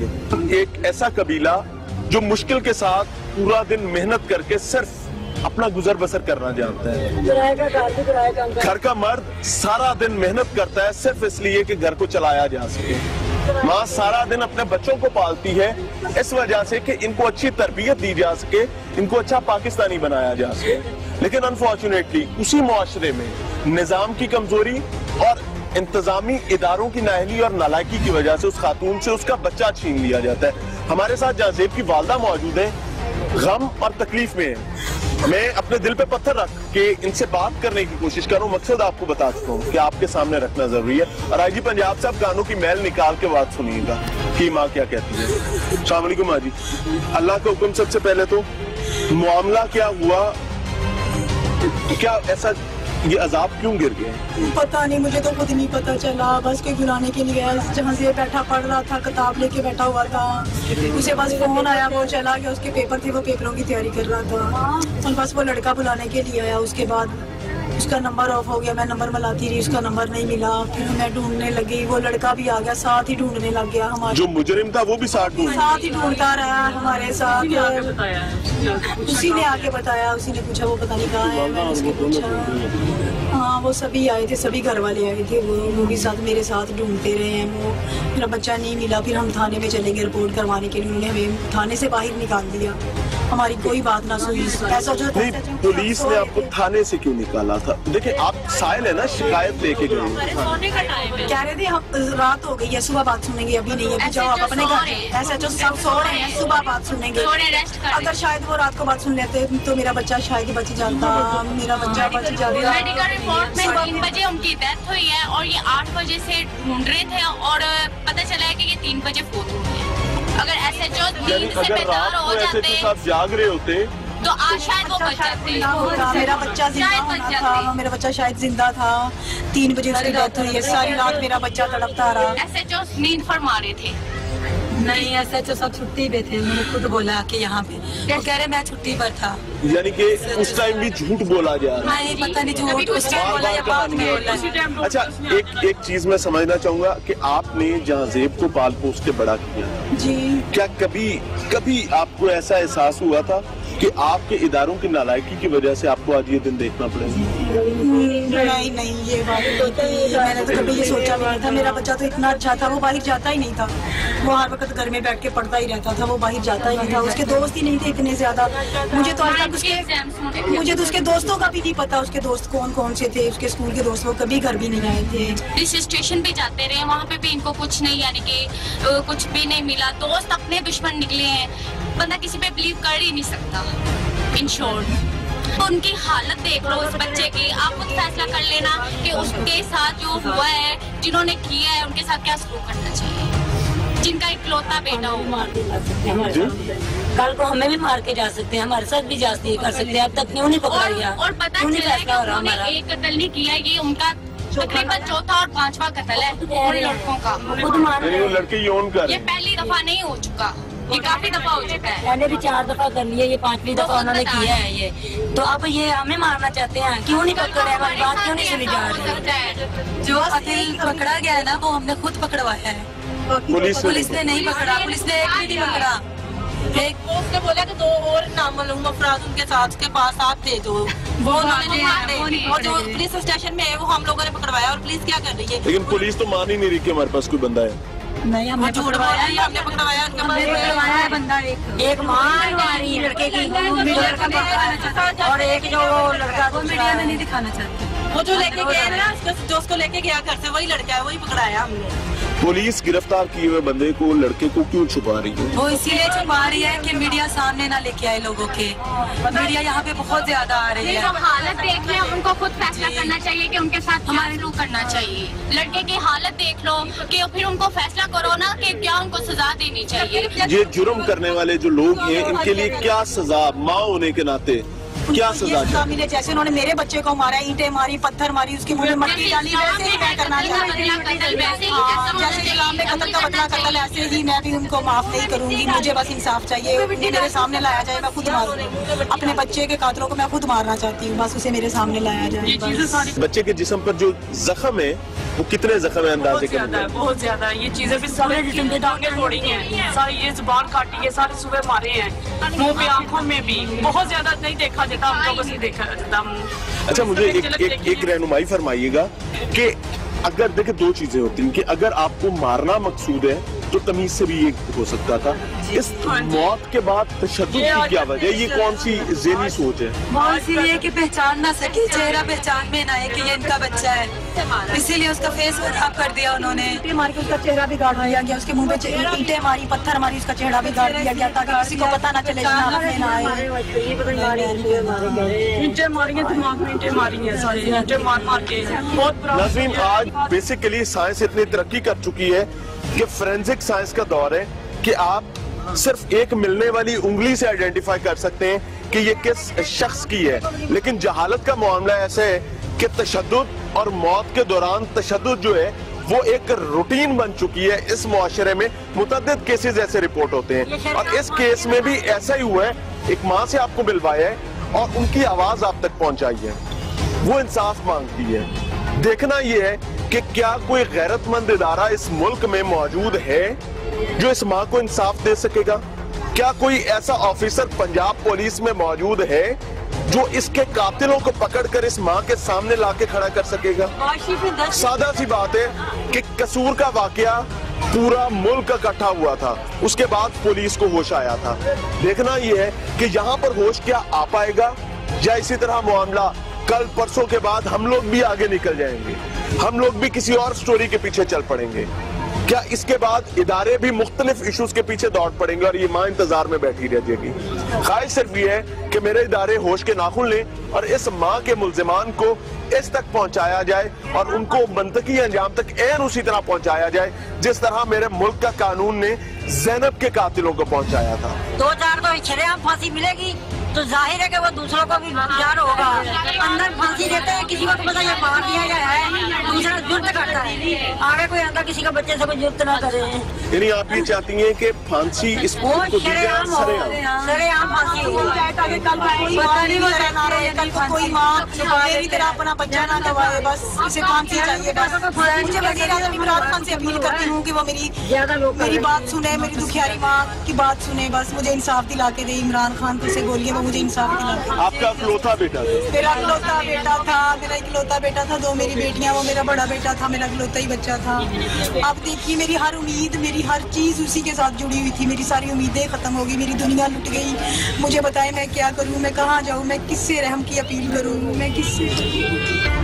सके। एक ऐसा कबीला जो मुश्किल के साथ पूरा दिन मेहनत करके सिर्फ अपना गुजर बसर करना जानता है। घर का मर्द सारा दिन मेहनत करता है सिर्फ इसलिए कि घर को चलाया जा सके। माँ सारा दिन अपने बच्चों को पालती है इस वजह से कि इनको अच्छी तरबियत दी जा सके, इनको अच्छा पाकिस्तानी बनाया जा सके। लेकिन अनफॉर्चुनेटली उसी मुआशरे में निजाम की कमजोरी और इंतजामी इदारों की नाअहली और नालायकी की वजह से उस खातून से उसका बच्चा छीन लिया जाता है। हमारे साथ जहाँ ज़ेब की वालदा मौजूद है, गम और तकलीफ में है। मैं अपने दिल पे पत्थर रख के इनसे बात करने की कोशिश कर रहा हूँ। मकसद आपको बता चुका हूँ कि आपके सामने रखना जरूरी है। और आईजी पंजाब साहब कानों की मैल निकाल के बात सुनिएगा कि माँ क्या कहती है। अस्सलाम वालेकुम माँ जी, अल्लाह का हुक्म। सबसे पहले तो मामला क्या हुआ, क्या ऐसा ये अजाब क्यों गिर गए? पता नहीं, मुझे तो खुद नहीं पता चला। बस कोई बुलाने के लिए आया, जहाँ से बैठा पढ़ रहा था, किताब लेके बैठा हुआ था, उसे बस फोन आया, वो चला गया। उसके पेपर थे, वो पेपरों की तैयारी कर रहा था और बस वो लड़का बुलाने के लिए आया। उसके बाद उसका नंबर ऑफ हो गया, मैं नंबर मिलाती रही, उसका नंबर नहीं मिला। फिर मैं ढूंढने लगी, वो लड़का भी आ गया, साथ ही ढूंढने लग गया। हमारे जो मुजरिम था वो भी साथ ही ढूंढता रहा हमारे साथ। उसी ने आके बताया, उसी ने पूछा वो पता नहीं कहाँ है। मैंने उसके पूछा, हाँ वो सभी आए थे, सभी घर वाले आए थे। वो भी साथ मेरे साथ ढूंढते रहे हैं। वो मेरा बच्चा नहीं मिला। फिर हम थाने में चले गए रिपोर्ट करवाने के लिए। उन्होंने हमें थाने से बाहर निकाल दिया, हमारी कोई बात ना सुनी। ऐसा जो पुलिस ने आपको थाने से क्यों निकाला था? देखिए आप साइल है ना, शिकायत लेके गए, कह रहे थे हम रात हो गई है, सुबह बात सुनेंगे, अभी नहीं है, जाओ आप अपने घर। ऐसा जो सब सो रहे हैं, सुबह बात सुनेंगे। अगर शायद वो रात को बात सुन लेते तो मेरा बच्चा शायद बच जाता, मेरा बच्चा बच जाता। मेडिकल रिपोर्ट में 3 बजे उनकी डेथ हुई है और ये 8 बजे से ढूंढ रहे थे और पता चला है कि ये 3 बजे फोत हुए हैं। अगर SHO नींद से बेदार हो जाते, आप जाग रहे होते तो आज शायद वो बच जाते। मेरा बच्चा जिंदा होना था, मेरा बच्चा शायद जिंदा था। 3 बजे उसकी डेथ हुई है। सारी रात मेरा बच्चा तड़पता रहा। SHO नींद फरमा रहे थे। नहीं, SHO सब छुट्टी पे थे। मैंने खुद बोला कि यहाँ पे, वो कह रहे मैं छुट्टी पर था। यानी कि उस टाइम भी झूठ बोला जा रहा है। नहीं पता नहीं झूठ उस टाइम बोला या बाद में बोला। अच्छा एक चीज मैं समझना चाहूंगा कि आपने जहाँ ज़ेब को पाल पोस के बड़ा किया जी, क्या कभी आपको ऐसा एहसास हुआ था कि आपके इदारों की नालायकी की वजह से आपको आज ये दिन देखना पड़ेगा? नहीं, ये बात तो मैंने तो कभी ये सोचा भी नहीं था। मेरा बच्चा तो इतना अच्छा था, वो बाहर जाता ही नहीं था। वो हर वक्त घर में बैठ के पढ़ता ही रहता था, वो बाहर जाता ही नहीं था। उसके दोस्त ही नहीं थे इतने ज्यादा। मुझे तो आज तक उसके दोस्तों का भी नहीं पता, उसके दोस्त कौन कौन से थे। उसके स्कूल के दोस्त वो कभी घर भी नहीं आए थे। पुलिस स्टेशन पे जाते रहे, वहाँ पे भी इनको कुछ नहीं, यानी कि कुछ भी नहीं मिला। दोस्त अपने दुश्मन निकले हैं, बंदा किसी पे बिलीव कर ही नहीं सकता। इन शॉर्ट उनकी हालत देख लो उस बच्चे की, आप खुद फैसला कर लेना कि उसके साथ जो हुआ है, जिन्होंने किया है, उनके साथ क्या सलूक करना चाहिए। जिनका इकलौता बेटा हो, कल को हमें भी मार के जा सकते हैं, हमारे साथ भी जाती कर सकते हैं। अब तक क्यों नहीं पकड़ा गया? और पता चला है कि उन्होंने एक कत्ल नहीं किया, ये उनका तकरीबन 4था और 5वां कत्ल है उन लड़कों का। लड़के यौन कर, ये पहली दफा नहीं हो चुका, ये काफी दफा हो चुका है। मैंने भी 4 दफा कर लिया, ये 5वीं दफा उन्होंने किया है ये। तो अब ये हमें मारना चाहते हैं, क्यों नहीं पकड़े? हमारी बात क्यों नहीं सुनी जा रही? जो कातिल पकड़ा गया है ना, वो हमने खुद पकड़वाया है। पुलिस ने नहीं पकड़ा, पुलिस ने एक भी नहीं पकड़ा। उसने बोला कि 2 और नामालूम अफराद उनके साथ के पास थे, जो वो उन्होंने और जो पुलिस स्टेशन में है वो हम लोगों ने पकड़वाया। और पुलिस क्या कर रही है? लेकिन पुलिस तो मान ही नहीं रही कि हमारे पास कोई बंदा है। नहीं, हमने पकड़वाया है, हमने पकड़वाया है बंदा। एक मार मारी लड़के की, और एक जो लड़का को मीडिया में नहीं दिखाना चाहते। वो जो लेके गया ना, जो उसको लेके गया घर से, वही लड़का है, वही पकड़ाया हमने। पुलिस गिरफ्तार किए हुए बंदे को, लड़के को क्यों छुपा रही है? वो इसीलिए छुपा रही है कि मीडिया सामने ना लेके आए लोगों के। मीडिया यहाँ पे बहुत ज्यादा आ रही है। हालत देख ले, उनको खुद फैसला करना चाहिए कि उनके साथ हमारे सलूक करना चाहिए। लड़के की हालत देख लो कि फिर उनको फैसला करो ना कि क्या उनको सजा देनी चाहिए। ये जुर्म करने वाले जो लोग हैं, इनके लिए क्या सजा, माँ होने के नाते क्या सजा मिले? जैसे उन्होंने मेरे बच्चे को मारा, ईंटें मारी, पत्थर मारी, उसके मुंह में मट्टी डाली, वैसे ही मैं करना चाहती हूँ। जैसे इस्लाम में कत्ल का बदला कत्ल, ऐसे ही मैं भी उनको माफ नहीं करूंगी। मुझे बस इंसाफ चाहिए, ये मेरे सामने लाया जाए, मैं खुद मारूं। अपने बच्चे के कातलों को मैं खुद मारना चाहती हूँ, बस उसे मेरे सामने लाया जाए। बच्चे के जिस्म पर जो जख्म है वो कितने जख्म है अंदाजे के? बहुत ज्यादा। ये चीजें भी सारे टांगे तोड़ी हैं, सारी ये जुबान काटी है, सारे सुबह मारे हैं, मुंह पे आंखों में भी। बहुत ज्यादा नहीं देखा जाता, हम लोगों से देखा जाता। अच्छा, मुझे एक रहनुमाई फरमाइएगा कि अगर देखिए दो चीजें होती हैं कि अगर आपको मारना मकसूद है तो तमीज से भी ये हो सकता था। इस मौत के बाद तशद्दुद की क्या वजह है? ये कौन सी ज़हनी सोच है? वो इसीलिए कि पहचान ना सके, चेहरा पहचान में ना आए कि ये इनका बच्चा है, इसीलिए उसका फेस खराब कर दिया उन्होंने। ईंटें मार के उसका चेहरा बिगाड़ दिया गया, उसके मुंह पे ईंटें मारी, पत्थर मारी, उसका चेहरा बिगाड़ दिया गया ताकि किसी को पता ना चले, शनाख्त में ना आए। ईंटें मारी हैं, दिमाग में ईंटें मारी हैं, सारी ईंटें मार के। बहुत नाज़रीन, आज बेसिकली साइंस इतनी तरक्की कर चुकी है कि फोरेंसिक साइंस का दौर है कि आप सिर्फ एक मिलने वाली उंगली से आइडेंटिफाई कर सकते हैं कि ये किस शख्स की है। लेकिन जहालत का मामला ऐसा है कि तशद्दुद और मौत के दौरान तशद्दुद जो है वो एक रूटीन बन चुकी है। इस मुआशरे में मुतअद्दिद केसेस ऐसे रिपोर्ट होते हैं और इस केस में भी ऐसा ही हुआ है। एक माँ से आपको मिलवाया है और उनकी आवाज आप तक पहुंचाई है, वो इंसाफ मांगती है। देखना यह है कि क्या कोई गैरतमंद इदारा इस मुल्क में मौजूद है जो इस माँ को इंसाफ दे सकेगा? क्या कोई ऐसा ऑफिसर पंजाब पुलिस में मौजूद है जो इसके कातिलों को पकड़कर इस माँ के सामने लाके खड़ा कर सकेगा? सादा सी बात है कि कसूर का वाकया पूरा मुल्क इकट्ठा हुआ था, उसके बाद पुलिस को होश आया था। देखना यह है कि यहाँ पर होश क्या आ पाएगा या इसी तरह मामला कल परसों के बाद हम लोग भी आगे निकल जाएंगे, हम लोग भी किसी और स्टोरी के पीछे चल पड़ेंगे। क्या इसके बाद इदारे भी मुख्तलिफ इश्यूज के पीछे दौड़ पड़ेंगे और ये माँ इंतजार में बैठी रह जाएगी? ख्वाहिश सिर्फ ये है कि मेरे इदारे होश के नाखून लें और इस माँ के मुल्जिमान को इस तक पहुंचाया जाए और उनको मंतकी अंजाम तक ऐन उसी तरह पहुंचाया जाए जिस तरह मेरे मुल्क का कानून ने ज़ैनब के कातिलों को पहुंचाया था। 2-4 को शरेआम फांसी मिलेगी तो जाहिर है कि वो दूसरों को भी डर होगा। अंदर फांसी देते हैं, किसी को तो पता ये मार दिया गया है, दूसरा जुर्म करता है, आगे कोई अंदर किसी का बच्चे से कोई जुर्म ना करे। यानी आप ये चाहती हैं कि फांसी इस को दी जाए सरेआम फांसी हो जाए ताकि कल कोई माँ मेरी तरह अपना बच्चा ना गवाए, बस इसे फांसी चाहिए। बस मुझे वज़ीर-ए-आज़म इमरान खान से अपील करती हूँ कि वो मेरी बात सुने, मेरी दुखियारी माँ की बात सुने, बस मुझे इंसाफ दिला के दे। इमरान खान से बोलिए मुझे इंसाफ दिला। आपका इकलौता बेटा था? मेरा इकलौता बेटा था, मेरा इकलौता बेटा था, 2 मेरी बेटियां, वो मेरा बड़ा बेटा था, मेरा इकलौता ही बच्चा था। अब देखिए मेरी हर उम्मीद, मेरी हर चीज उसी के साथ जुड़ी हुई थी, मेरी सारी उम्मीदें खत्म हो गई, मेरी दुनिया लुट गई। मुझे बताएं मैं क्या करूं, मैं कहाँ जाऊं, मैं किससे रहम की अपील करूं, मैं किससे